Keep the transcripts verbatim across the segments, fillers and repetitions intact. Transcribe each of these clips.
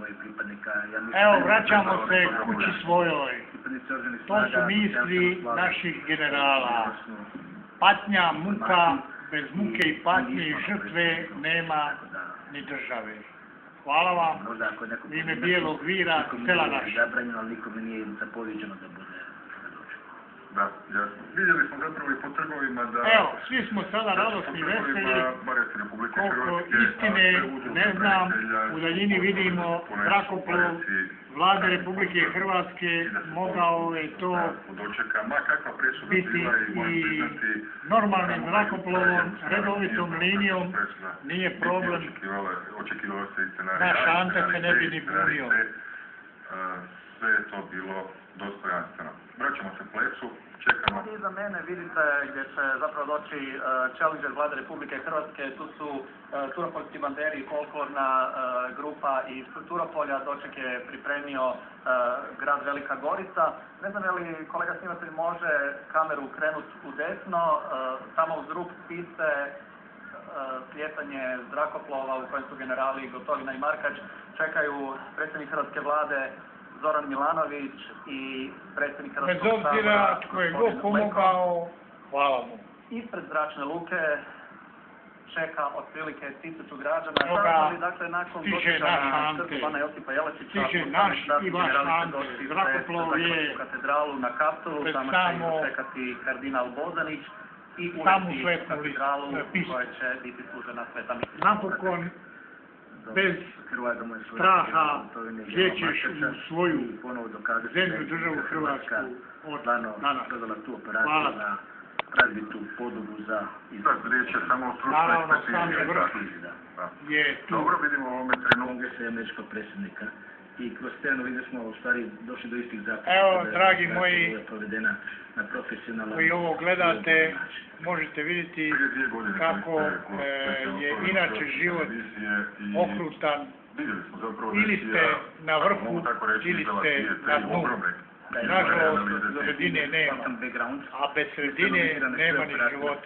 mojih pripadnika. Evo, vraćamo se kući svojoj. To su misli naših generala. Patnja, muka, bez muke i patnje i žrtve nema ni države. Hvala vam, u ime Bijelog vira, sela naša. Nikome nije zapovjeđeno da bude. Da, jasno. Vidjeli smo zapravo i po trgovima da... Evo, svi smo sada radosni i veseli, koliko istine, ne znam, u daljini vidimo zrakoplov Vlade Republike Hrvatske, mogao je to biti i normalnim zrakoplovom, redovitom linijom, nije problem, naš Ante se ne bi ni bunio. Sve je to bilo dostojanstveno. Vraćamo se plecu, čekamo. Iza mene vidite gdje će zapravo doći uh, Challenger Vlade Republike Hrvatske, tu su uh, Turopoljski banderi i folklorna uh, grupa iz Turopolja, doček je pripremio uh, grad Velika Gorica. Ne znam je li kolega snimatelj može kameru krenuti u desno, uh, tamo uz rub piste slijetanje zrakoplova u kojem su generali Gotovina i Markač, čekaju predsjednik Hrvatske vlade Zoran Milanović i predsjednik Hrvatskog sabora. Bez obzira tko je god pomogao, hvala mu. Ispred zračne luke čeka otprilike tisuću građana. Toga dakle, nakon stiže naš Ante, stiže naš i vaš Ante. Zrakoplov je katedralu na Kaptolu, tamo će čekati kardinal Bozanić i uvesti katedralu koja će biti služena sveta misa. Napokon, bez straha žećeš u svoju zemlju, državu Hrvatsku od danas. Hvala. Razbitu podobu za izgled. Riječ je samo o stručnoj ekspertizi. Je tu. Dobro, vidimo u ovome trenutku. Kongresa i američkog predsjednika. I kroz scenu vidjeli smo u stvari došli do istih zaključaka. Evo, dragi moji, na profesionalan koji ovo gledate, možete vidjeti kako je inače život okrutan. Ili ste na vrhu, ili ste na dnu. Nažalost, sredine nema, a bez sredine nema ni života.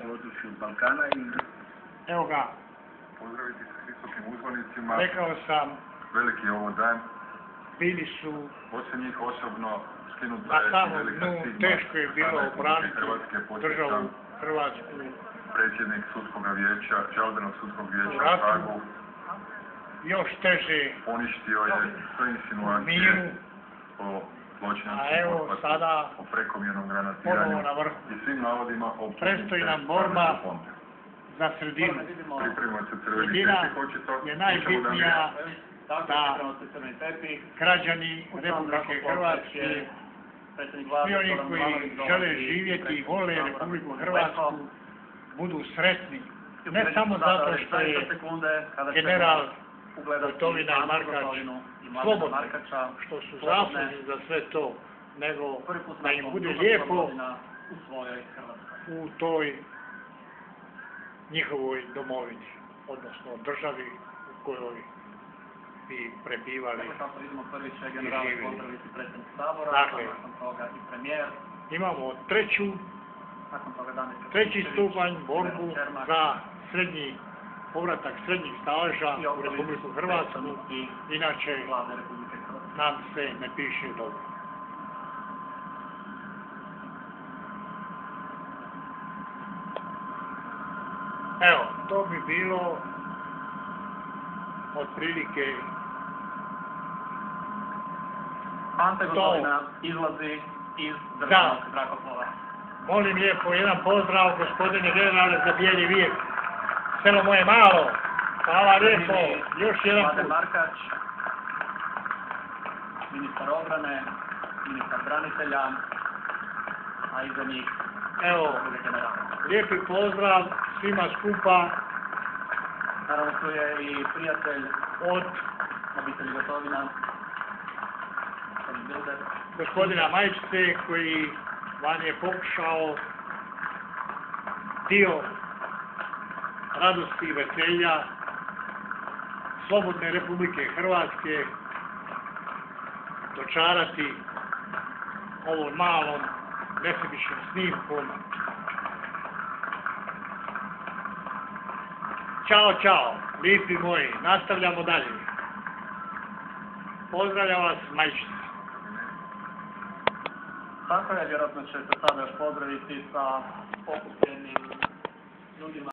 Evo ga, pozdraviti se s visokim uzvanicima. Rekao sam, veliki je ovo dan. Bili su osim njih osobno skinuta na je samom velika dnu, stigma. teško je bilo obraniti državu Hrvatsku. Predsjednik sudskog vijeća, žalbenog sudskog vijeća u Hagu, još teže poništio je sve insinuacije o zločinačkom pothvatu, o prekomjernom granatiranju i svim navodima o predstoji nam borba za sredinu. Sredina je najbitnija da građani Republike Hrvatske, svi oni koji žele živjeti i vole Republiku Hrvatsku, budu sretni. Ne samo zato što je general Gotovina i Markač slobodni, što su zaslužni za sve to, nego da im bude lijepo u toj njihovoj domovini, odnosno državi u kojoj bi prebivali i živjeli. Dakle, imamo treću, treći stupanj borbu za srednji povratak srednjih staža u Republiku Hrvatsku, inače nam se ne piše dobro. Evo, to bi bilo otprilike Ante Gotovina izlazi iz državnog zrakoplova. Molim lijepo, jedan pozdrav gospodine generale za Bijeli vir. Selo moje malo. Hvala lijepo. Još jedan put. Markač, ministar obrane, ministar branitelja, a iza njih evo, lijepi pozdrav svima skupa. Naravno tu je i prijatelj od obitelji Gotovina, gospodina Majčice, koji vam je pokušao dio radosti i veselja slobodne Republike Hrvatske dočarati ovom malom nesebičnom snimkom. Ćao, čao, lipi moji, nastavljamo dalje. Pozdravljam vas, majčice. Tako je, vjerojatno će se sada još pozdraviti sa okupljenim ljudima.